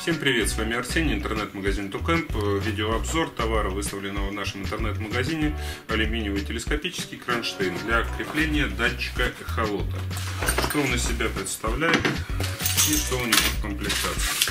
Всем привет, с вами Арсений, интернет-магазин Тукэмп. Видеообзор товара, выставленного в нашем интернет-магазине: алюминиевый телескопический кронштейн для крепления датчика эхолота. Что он из себя представляет и что у него в комплектации.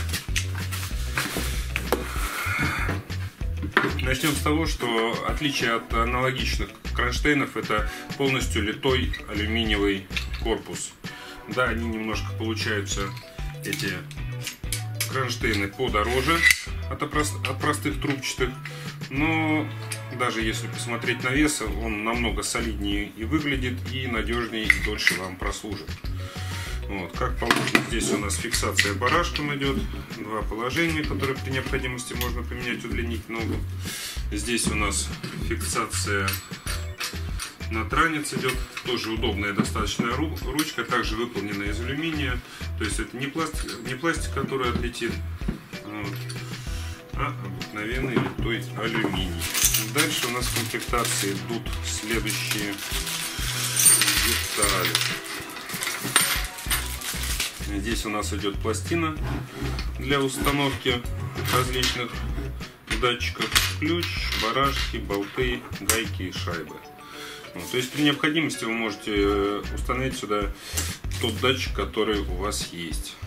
Начнем с того, что отличие от аналогичных кронштейнов — это полностью литой алюминиевый корпус. Да, они немножко получаются, эти кронштейны, подороже от простых трубчатых, но даже если посмотреть на вес, он намного солиднее и выглядит, и надежнее, и дольше вам прослужит. Вот. Как положено, здесь у нас фиксация барашком идет, два положения, которые при необходимости можно поменять, удлинить ногу. Здесь у нас фиксация на транец идет, тоже удобная достаточно ручка, также выполнена из алюминия, то есть это не пластик, который отлетит, вот, а обыкновенный литой алюминий. Дальше у нас в комплектации идут следующие детали. Здесь у нас идет пластина для установки различных датчиков, ключ, барашки, болты, гайки и шайбы. То есть при необходимости вы можете установить сюда тот датчик, который у вас есть.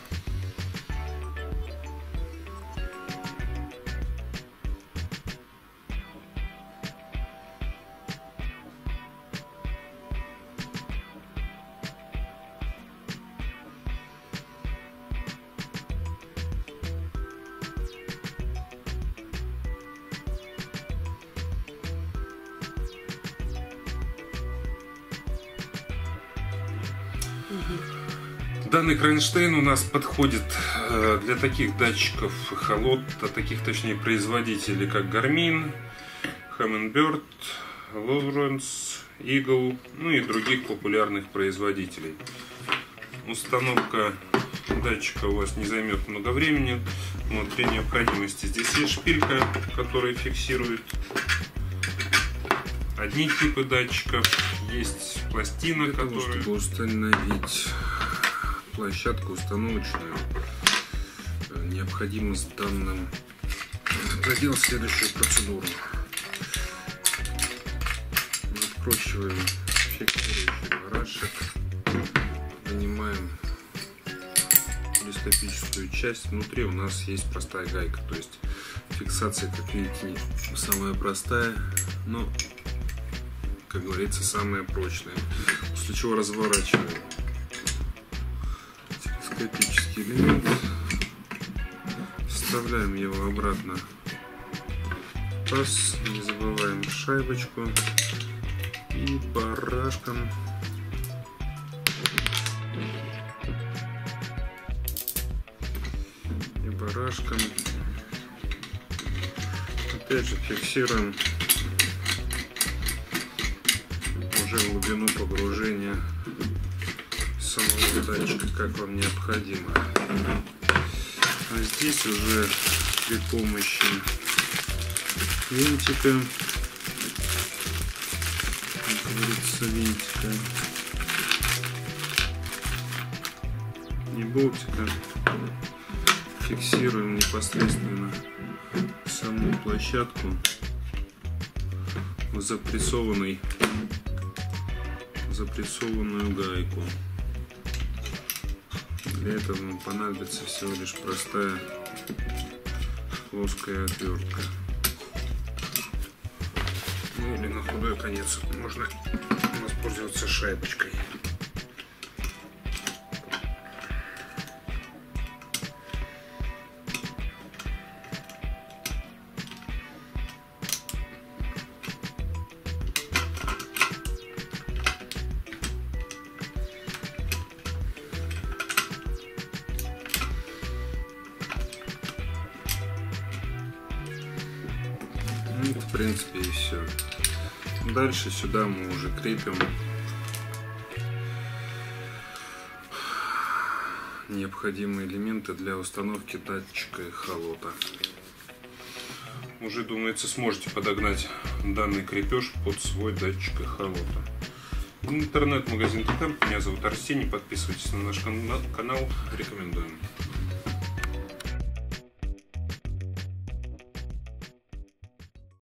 Данный кронштейн у нас подходит для таких датчиков эхолота, таких точнее производителей, как Garmin, Humminbird, Lowrance, Eagle, ну и других популярных производителей. Установка датчика у вас не займет много времени. Вот, при необходимости здесь есть шпилька, которая фиксирует одни типы датчиков, есть пластина, которая... Чтобы установить площадку установочную, необходимо с данным проделать следующую процедуру. Откручиваем фиксирующий барашек, вынимаем телескопическую часть. Внутри у нас есть простая гайка, то есть фиксация, как видите, не самая простая, но, как говорится, самая прочная. После чего разворачиваем телескопический элемент, вставляем его обратно в паз, не забываем шайбочку и барашком опять же фиксируем уже глубину погружения самого датчика, как вам необходимо. А здесь уже при помощи винтика, как говорится, винтика и болтика, фиксируем непосредственно саму площадку в запрессованную гайку. Для этого нам понадобится всего лишь простая плоская отвертка. Ну или на худой конец можно воспользоваться шайбочкой. В принципе, и все. Дальше сюда мы уже крепим необходимые элементы для установки датчика эхолота. Уже, думается, сможете подогнать данный крепеж под свой датчик эхолота. Интернет-магазин Тукэмп. Меня зовут Арсений. Подписывайтесь на наш канал. Рекомендуем.